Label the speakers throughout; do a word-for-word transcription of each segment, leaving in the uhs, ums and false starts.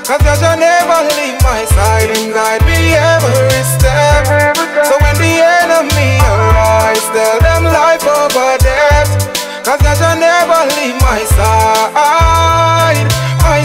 Speaker 1: Cause God shall never leave my side and guide me every step. So when the enemy arise, tell them life over death. Cause God shall never leave my side, my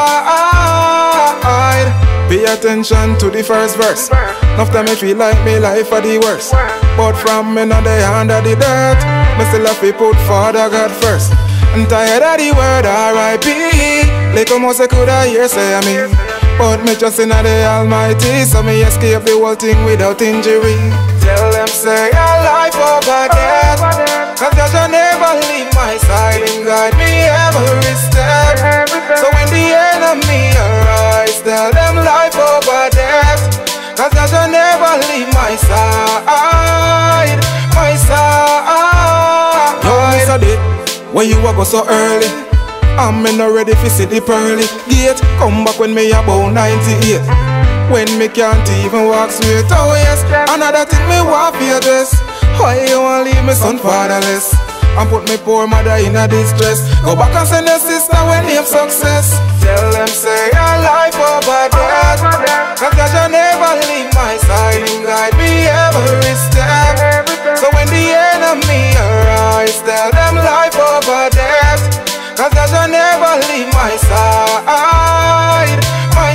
Speaker 1: side. Pay attention to the first verse. Enough time me feel like me life for the worst. But from me now they under the dirt, me still have to put Father God first. I'm tired of the word R I P. Like almost I coulda hear say I mean, but me just in the Almighty, so me escape the whole thing without injury. Tell them say a life over death. Cause God shall never leave my side and guide me every step. So when the enemy arise, tell them life over death. Cause God shall never leave my side, my side. Yo, Mister Dick, when you walk so early, I'm not ready to see the pearly gate. Come back when me about ninety-eight, when me can't even walk straight. Oh yes, another thing me want for this. Why you want leave me son fatherless and put me poor mother in a distress? Go back and send your sister when you have success. Tell them say a life over death. Cause God shall never leave my side and guide me every step. So when the enemy arise, tell them life over death. Cause God shall never leave my side, my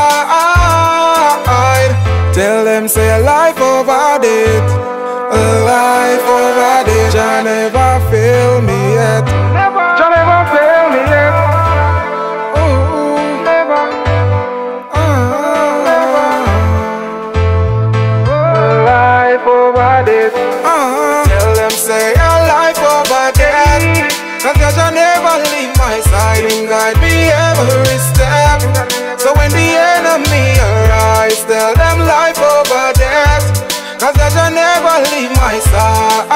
Speaker 1: side. Tell them say a life over death, a life over death. Jah never fail me yet. Jah never fail me yet. Ooh, never. A life over death. Uh-huh. Tell them say a life over death. Cause God shall never leave my side and guide me every step. So when the enemy arise, tell them life over death. Cause God shall never leave my side.